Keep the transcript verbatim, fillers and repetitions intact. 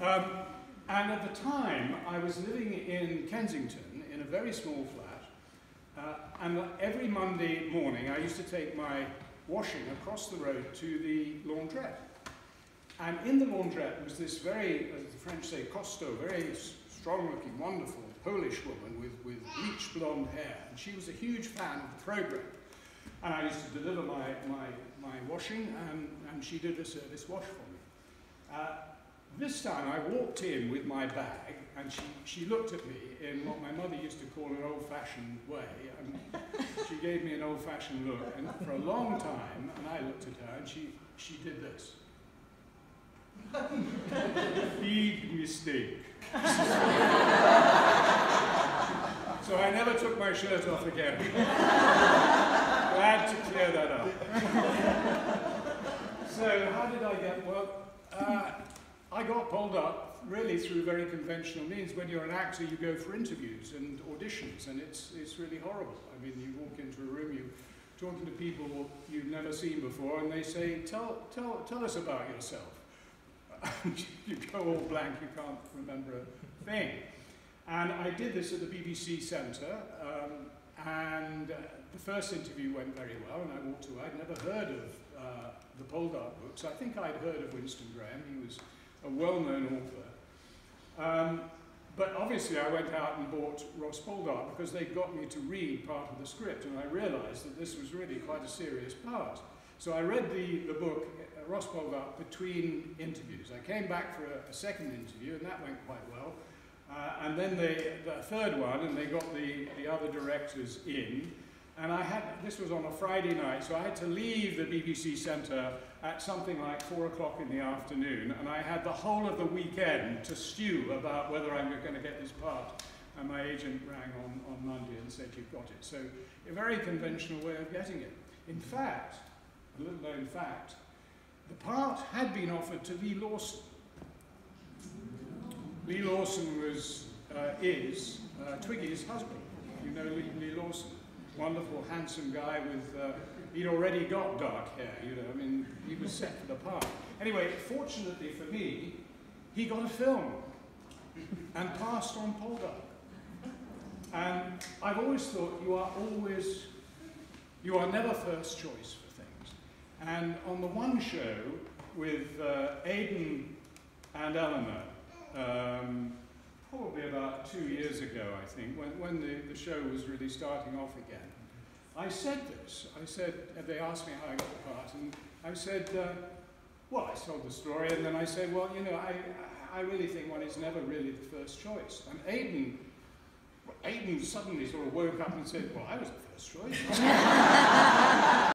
Um, and at the time, I was living in Kensington in a very small flat, uh, and every Monday morning I used to take my washing across the road to the laundrette. And in the laundrette was this very, as the French say, costaud, very strong-looking, wonderful Polish woman with, with bleached blonde hair. And she was a huge fan of the program. And I used to deliver my, my, my washing, and, and she did a service wash for me. Uh, this time I walked in with my bag, and she, she looked at me in what my mother used to call an old-fashioned way. And she gave me an old-fashioned look, and for a long time, and I looked at her, and she, she did this. Big mistake. So I never took my shirt off again. Glad to clear that up. So how did I get, well, uh, I got pulled up really through very conventional means. When you're an actor, you go for interviews and auditions, and it's, it's really horrible. I mean, you walk into a room, you're talking to people you've never seen before, and they say, tell, tell, tell us about yourself. You go all blank, you can't remember a thing. And I did this at the B B C Centre, um, and uh, the first interview went very well, and I walked away. I'd never heard of uh, the Poldark books. I think I'd heard of Winston Graham. He was a well-known author. Um, but obviously I went out and bought Ross Poldark because they got me to read part of the script, and I realised that this was really quite a serious part. So I read the, the book, uh, Ross Poldark, between interviews. I came back for a, a second interview, and that went quite well. Uh, and then they, the third one, and they got the, the other directors in. And I had, this was on a Friday night, so I had to leave the B B C Centre at something like four o'clock in the afternoon, and I had the whole of the weekend to stew about whether I'm going to get this part. And my agent rang on, on Monday and said, you've got it. So a very conventional way of getting it. In fact, a little known fact, the part had been offered to Lee Lawson. Lee Lawson was, uh, is uh, Twiggy's husband. You know Lee, Lee Lawson, wonderful, handsome guy with, uh, he'd already got dark hair, you know, I mean, he was set for the part. Anyway, fortunately for me, he got a film and passed on Poldark. And I've always thought you are always, you are never first choice for things. And on the one show with uh, Aidan and Eleanor, Um, probably about two years ago, I think, when, when the, the show was really starting off again, I said this. I said, they asked me how I got the part, and I said, uh, well, I told the story, and then I said, well, you know, I, I really think one is never really the first choice. And Aidan, Aidan suddenly sort of woke up and said, well, I was the first choice.